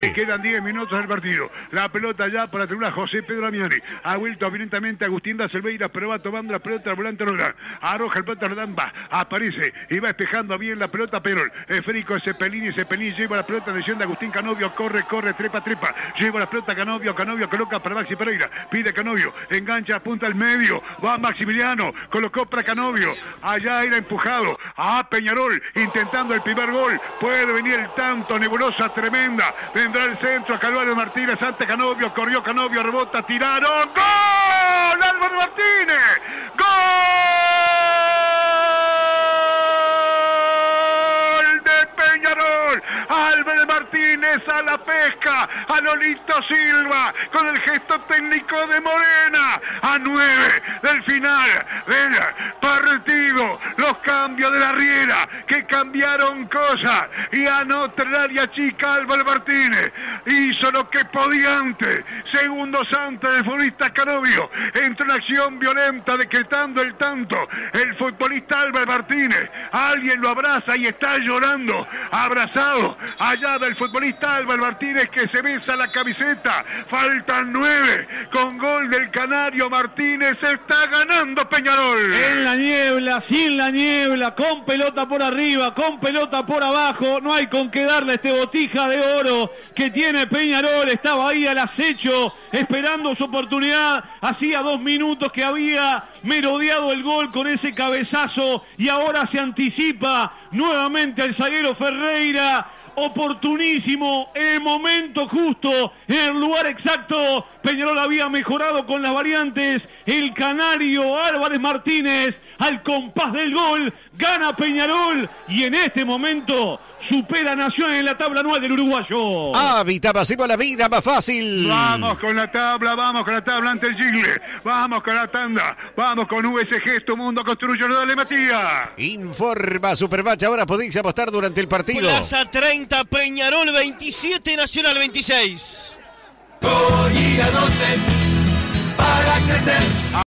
Quedan 10 minutos del partido. La pelota ya para la tribuna José Pedro Damiani. Ha vuelto evidentemente Agustín da Silveira, pero va tomando la pelota al volante Roldán. Arroja el pelota Roldán, va, aparece y va despejando bien la pelota Perol. Esférico Cepelini lleva la pelota, atención de Agustín Canovio, corre, trepa. Lleva la pelota Canovio coloca para Maxi Pereira. Pide Canovio, engancha, apunta al medio. Va Maximiliano, colocó para Canovio. Allá era empujado a Peñarol, intentando el primer gol. Puede venir el tanto, nebulosa tremenda. Vendrá el centro, Calvario Martínez, ante Canovio, corrió Canovio, rebota, tiraron. ¡Gol! ¡Álvaro Martínez! ¡Gol de Peñarol! Álvaro Martínez a la pesca, a Lolito Silva, con el gesto técnico de Morena, a 9 del final del partido. Los cambios de la Riera, que cambiaron cosas, y anota el área chica Álvaro Martínez. Hizo lo que podía antes. Segundos antes del futbolista Canovio. Entró en acción violenta decretando el tanto. El futbolista Álvaro Martínez. Alguien lo abraza y está llorando. Abrazado allá del futbolista Álvaro Martínez, que se besa la camiseta. Faltan 9. Con gol del canario Martínez está ganando Peñarol. En la niebla, sin la niebla, con pelota por arriba, con pelota por abajo. No hay con qué darle este botija de oro que tiene Peñarol. Estaba ahí al acecho, esperando su oportunidad. Hacía 2 minutos que había merodeado el gol con ese cabezazo, y ahora se anticipa nuevamente el zaguero Ferreira. Oportunísimo, en el momento justo, en el lugar exacto. Peñarol había mejorado con las variantes. El canario Álvarez Martínez, al compás del gol, gana Peñarol, y en este momento supera a Nacional en la tabla anual del uruguayo. Hábitat, hacemos la vida más fácil. Vamos con la tabla ante el Gigle. Vamos con la tanda, vamos con USG, tu mundo construye. Dale, Matías. Informa Supermatch, ahora podéis apostar durante el partido. Plaza 30, Peñarol 27, Nacional 26. Gol y la 12 para crecer.